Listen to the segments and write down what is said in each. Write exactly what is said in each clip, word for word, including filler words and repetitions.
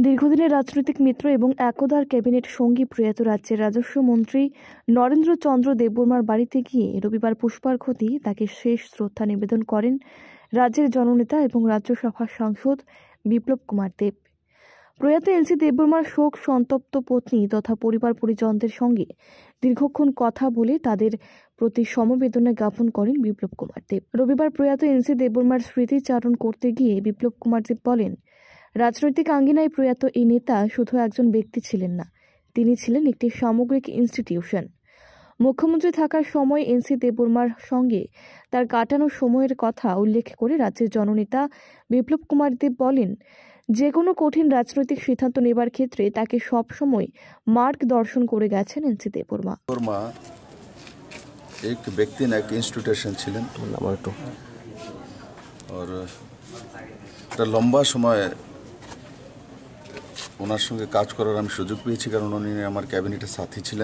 দীর্ঘদিনের রাজনৈতিক মিত্র এবং একদার ক্যাবিনেট সঙ্গী প্রয়াত রাজ্যের রাজস্ব মন্ত্রী নরেন্দ্র চন্দ্র দেববর্মার বাড়িতে গিয়ে রবিবার পুষ্পার্ঘ্য দিয়ে তাকে শেষ শ্রদ্ধা নিবেদন করেন রাজ্যের জননেতা এবং রাজ্যসভার সাংসদ বিপ্লব কুমার দেব। প্রয়াত এনসি দেববর্মার শোক সন্তপ্ত পত্নী তথা পরিবার পরিজনদের সঙ্গে দীর্ঘক্ষণ কথা বলে তাদের প্রতি সমবেদনা জ্ঞাপন করেন বিপ্লব কুমার দেব। রবিবার প্রয়াত এনসি দেববর্মার স্মৃতিচারণ করতে গিয়ে বিপ্লব কুমার দেব বলেন, রাজনৈতিক আঙ্গিনায় প্রয়াত এই নেতা শুধু একজন ব্যক্তি ছিলেন না, তিনি ছিলেন একটি সামগ্রিক ইনস্টিটিউশন। মুখ্যমন্ত্রী থাকার সময় এনসি দেববর্মার সঙ্গে তার কাটানো সময়ের কথা উল্লেখ করে রাজ্যের জননেতা বিপ্লব কুমার দেব বলেন, যে কোনো কঠিন রাজনৈতিক সিদ্ধান্ত নেবার ক্ষেত্রে তাকে সবসময় মার্গদর্শন করে গেছেন এনসি দেববর্মা। एक व्यक्ति ना एक इंस्टीट्यूशन ছিলেন और একটা লম্বা সময় ওনার সঙ্গে কাজ করার আমি সুযোগ পেয়েছি, কারণ উনি আমার ক্যাবিনেটের সাথী ছিলেন।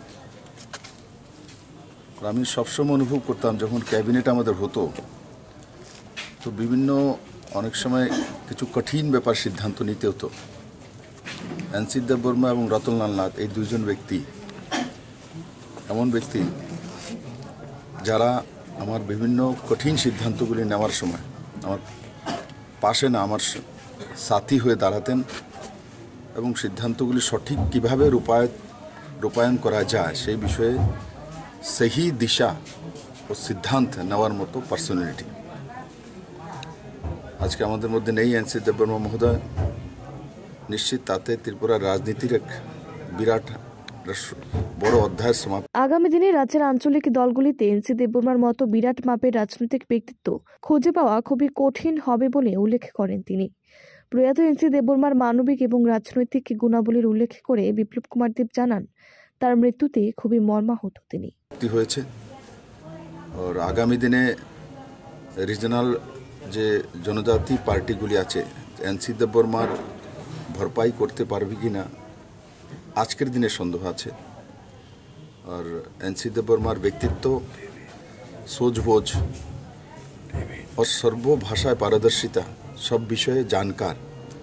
আমি সবসময় অনুভব করতাম যখন ক্যাবিনেট আমাদের হতো তো বিভিন্ন অনেক সময় কিছু কঠিন ব্যাপার সিদ্ধান্ত নিতে হতো। এনসি দেববর্মা এবং রতনলাল নাথ এই দুইজন ব্যক্তি এমন ব্যক্তি যারা আমার বিভিন্ন কঠিন সিদ্ধান্তগুলি নেওয়ার সময় আমার পাশে না আমার সাথী হয়ে দাঁড়াতেন এবং সিদ্ধান্তগুলি সঠিক কীভাবে রূপায়ণ রূপায়ণ করা যায় সেই বিষয়ে সহি দিশা ও সিদ্ধান্ত নেওয়ার মতো পার্সোনালিটি আজকে আমাদের মধ্যে নেই। এনসি দেববর্মা মহোদয় নিশ্চিত তাতে ত্রিপুরার রাজনীতির এক বিরাট বড় অধ্যায়ের সমাপ্তি। আগামী দিনে রাজ্যের আঞ্চলিক দলগুলিতে এনসি দেববর্মার মতো বিরাট মাপের রাজনৈতিক ব্যক্তিত্ব খুঁজে পাওয়া খুবই কঠিন হবে বলে উল্লেখ করেন তিনি। প্রয়াত এনসি দেববর্মার মানবিক এবং রাজনৈতিক গুণাবলীর উল্লেখ করে বিপ্লব কুমার দেব জানান, তার মৃত্যুতে খুবই মর্মাহত তিনি হয়েছে। আর আগামী দিনে রিজনাল যে জনজাতি পার্টিগুলি আছে এনসি দেববর্মার ভরপাই করতে পারবে কিনা আজকের দিনে সন্দেহ আছে। আর এনসি দেববর্মার ব্যক্তিত্ব, সোজবোঝ ও সর্বভাষায় পারদর্শিতা, সব বিষয়ে জানকার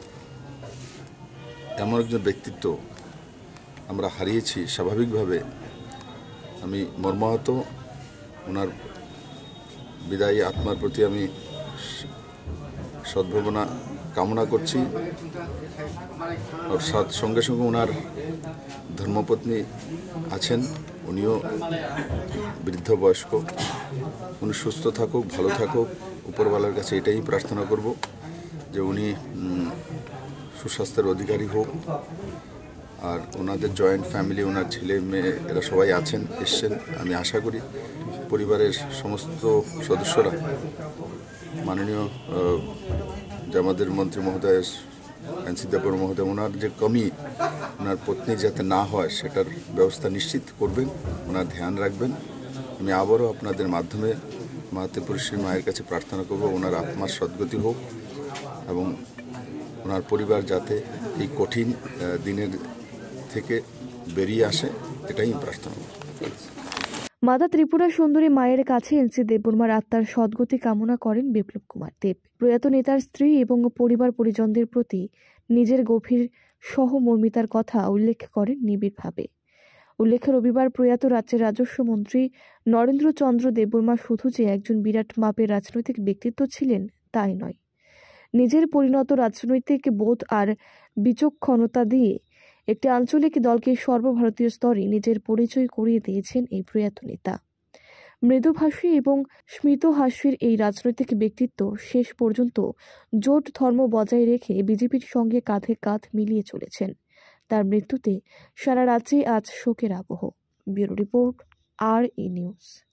এমন একজন ব্যক্তিত্ব আমরা হারিয়েছি। স্বাভাবিকভাবে আমি মর্মাহত। ওনার বিদায়ী আত্মার প্রতি আমি সদ্ভাবনা কামনা করছি। আর সঙ্গে সঙ্গে ওনার ধর্মপত্নী আছেন, উনিও বৃদ্ধ বয়স্ক। উনি সুস্থ থাকুক, ভালো থাকুক, উপরওয়ালার কাছে এটাই প্রার্থনা করব যে উনি সুস্বাস্থ্যের অধিকারী হোক। আর ওনাদের জয়েন্ট ফ্যামিলি, ওনার ছেলে মেয়ে এরা সবাই আছেন, এসছেন। আমি আশা করি পরিবারের সমস্ত সদস্যরা মাননীয় যে আমাদের মন্ত্রী মহোদয় এনসি দেববর্মা মহোদয়, ওনার যে কমি ওনার পত্নী যাতে না হয় সেটার ব্যবস্থা নিশ্চিত করবেন, ওনার ধ্যান রাখবেন। আমি আবারও আপনাদের মাধ্যমে মা ত্রিপুরেশ্বরী মায়ের কাছে প্রার্থনা করব ওনার আত্মার সদ্গতি হোক এবং ওনার পরিবার যাতে এই কঠিন দিনের থেকে বেরিয়ে আসে, এটাই প্রার্থনা করব। মাতা ত্রিপুরা সুন্দরী মায়ের কাছে এনসি দেববর্মার আত্মার সদ্গতি কামনা করেন বিপ্লব কুমার দেব। প্রয়াত নেতার স্ত্রী এবং পরিবার পরিজনদের প্রতি নিজের গভীর সহমর্মিতার কথা উল্লেখ করেন নিবিড়ভাবে। উল্লেখ্য, রবিবার প্রয়াত রাজ্যের রাজস্ব মন্ত্রী নরেন্দ্র চন্দ্র দেববর্মা শুধু যে একজন বিরাট মাপের রাজনৈতিক ব্যক্তিত্ব ছিলেন তাই নয়, নিজের পরিণত রাজনৈতিক বোধ আর বিচক্ষণতা দিয়ে একটি আঞ্চলিক দলকে সর্বভারতীয় স্তরে নিজের পরিচয় করিয়ে দিয়েছেন এই প্রয়াত নেতা। মৃদুভাষী এবং স্মিতহাস্যের এই রাজনৈতিক ব্যক্তিত্ব শেষ পর্যন্ত জোট ধর্ম বজায় রেখে বিজেপির সঙ্গে কাঁধে কাঁধ মিলিয়ে চলেছেন। তার মৃত্যুতে সারা রাজ্যে আজ শোকের আবহ। Bureau report, R E news.